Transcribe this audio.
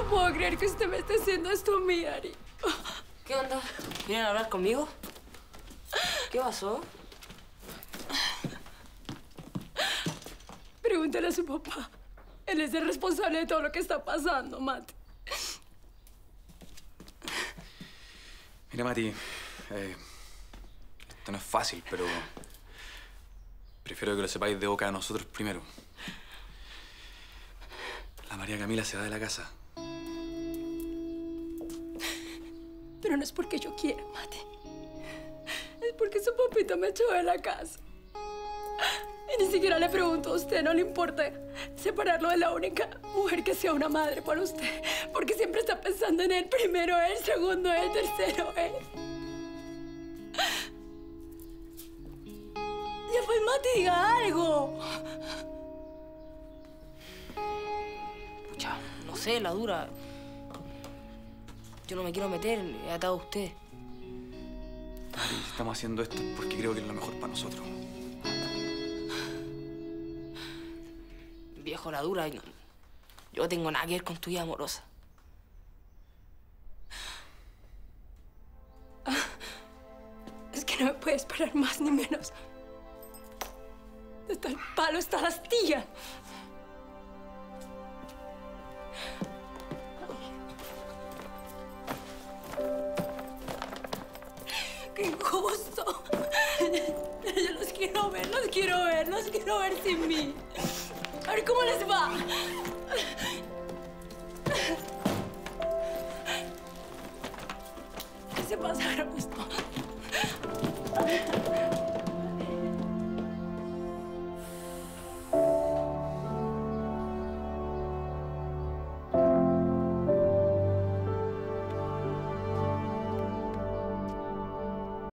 puedo creer que usted me esté haciendo esto a mí, Ari. ¿Qué onda? ¿Vienen a hablar conmigo? ¿Qué pasó? Pregúntale a su papá. Él es el responsable de todo lo que está pasando, Mati. Mira, Mati, esto no es fácil, pero prefiero que lo sepáis de boca de nosotros primero. La María Camila se va de la casa. Pero no es porque yo quiera, Mati. Es porque su papito me echó de la casa. Y ni siquiera le pregunto a usted, ¿no le importa separarlo de la única mujer que sea una madre para usted? Porque siempre está pensando en él, primero él, segundo él, tercero él. Ya pues, Mati, diga algo. Pucha, no sé, la dura. Yo no me quiero meter, he atado a usted. Mari, si estamos haciendo esto es porque creo que es lo mejor para nosotros. Viejo, la dura, yo no tengo nada que ver con tu vida amorosa. Es que no me puede esperar más ni menos. Está el palo, está la astilla. ¡Qué injusto! Yo los quiero ver sin mí. A ver cómo les va.